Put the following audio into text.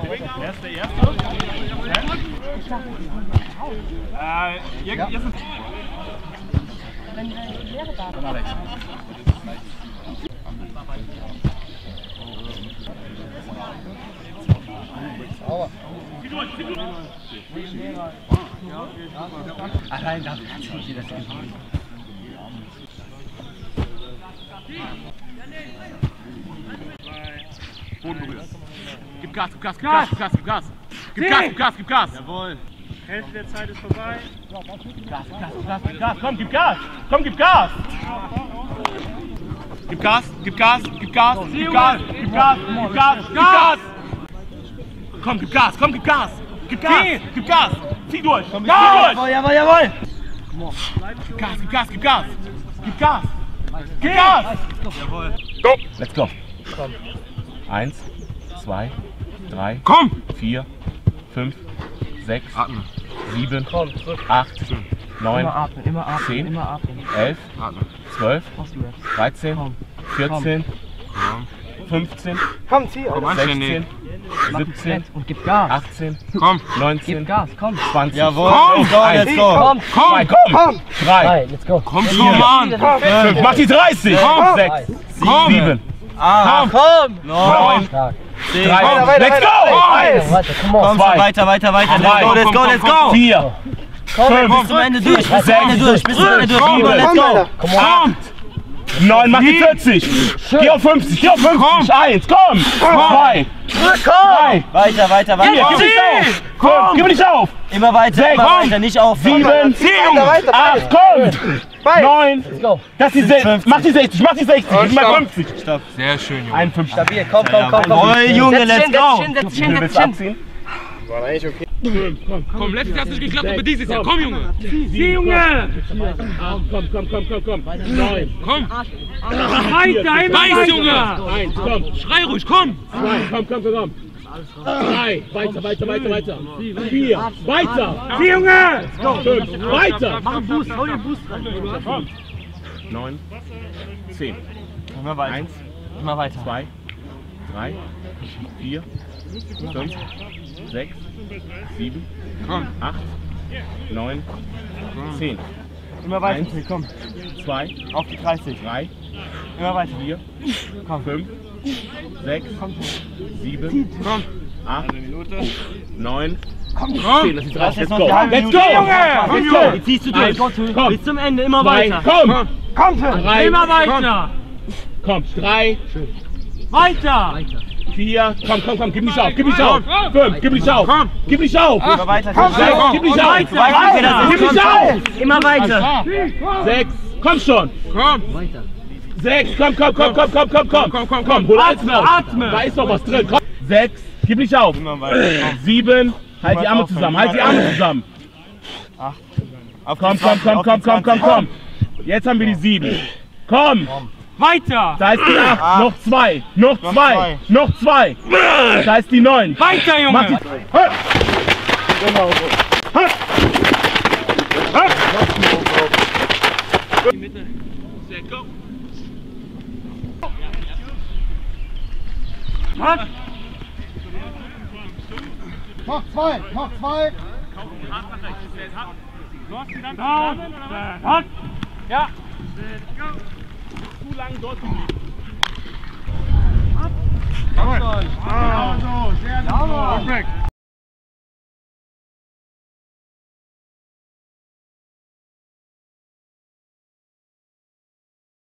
Wer ist der Erste? Jetzt ist... Dann Alex. Allein da kannst du dir das nicht. Boden berührt. Gib Gas, gib Gas, gib Gas, gib Gas, gib Gas. Gib Gas, gib Gas, gib Gas. Jawohl. Hälfte der Zeit ist vorbei. Gib Gas, gib Gas, gib Gas, gib Gas. Komm, gib Gas. Komm, gib Gas. Gib Gas, gib Gas, gib Gas, gib Gas, gib Gas, gib Gas, gib Gas. Komm, gib Gas, komm, gib Gas. Gib Gas, gib Gas. Zieh durch. Zieh durch. Jawohl, jawohl, jawohl. Gib Gas, gib Gas, gib Gas. Gib Gas. Gib Gas. Jawohl. Go. Let's go. 1, 2, 3, 4, 5, 6, 7, 8, 9, Immer atmen, immer atmen, 10, immer atmen. 11, 12, Machst du jetzt. 13, 14, 15, Komm, zieh. 16, 17, Und gib Gas. 18, Komm. 19, Gib Gas, komm. 20. Jawohl. Komm, Let's go. Komm. 2, komm. 3, Hey, let's go. Komm schon, Mann. 5, mach die 30. Komm. 6, 7, Ah, Komm. 9, Stark. 3, Weiter, let's go. Weiter, komm on. komm, weiter, weiter, weiter. Let's go, let's go, let's go. 4, Komm, 5, Bis zum Ende durch, bis zum 6, Ende durch, bis zum Ende durch. Rüber, let's go. komm on. 9, mach die 40. Geh auf 50, geh auf 50. 1, komm. 2, 3, Weiter, weiter, 4, weiter. gib nicht auf. 5, gib nicht auf. Immer weiter, immer weiter, nicht aufhören. 7, 8, komm. 9, Let's go. das ist die 60. Mach die 60, mach die 60. Gib mal 50. Stopp. Sehr schön, Junge. 51. Stabil, komm, komm, komm. Jawohl, Junge, let's go. Setz dich Wie hin, viel setz willst dich du hin. abziehen? Komm, letztes Jahr hat es nicht geklappt, aber dieses Jahr. Komm, Junge! Sieh, Junge! Komm. 9. Komm! Weiter, Beiß, Junge! 1, komm. Schrei ruhig, komm! 2, komm. 3, weiter. 4, weiter. 4, Junge! 5, weiter. Mach einen Boost, hol den Boost rein. 9, 10. Immer weiter. 1, Immer weiter. 2, 3, 4, 5, 6, 7, 8, 9, 10. Immer weiter. 1, Komm. 2, Auf die 30. 3, Immer weiter. 4, 5, 6, 7, 8, 9, 10. Das ist 30. Let's go. Let's go, Junge! Die ziehst du durch. Komm. Bis zum Ende, immer 2, weiter. komm! 3, Immer weiter! komm, 3, Weiter! 4, komm, gib nicht auf, 5, gib nicht auf, gib nicht auf, Immer weiter. 6, gib nicht auf, Weiter. gib nicht auf, Immer weiter. 6, komm schon, Komm! 6, komm, hol alles raus, da ist noch was drin, komm, 6, gib nicht auf, Immer weiter. 7, halt die Arme zusammen, Auf komm, die 20. komm, jetzt haben wir die 7, komm, Weiter! da ist die 8, noch 2, noch 2, da ist die 9, Weiter, mach die, Junge! Genau so. Die Mitte. Sehr go! Mach zwei! Ja! Zu lang dort geblieben. Genau so, sehr gut.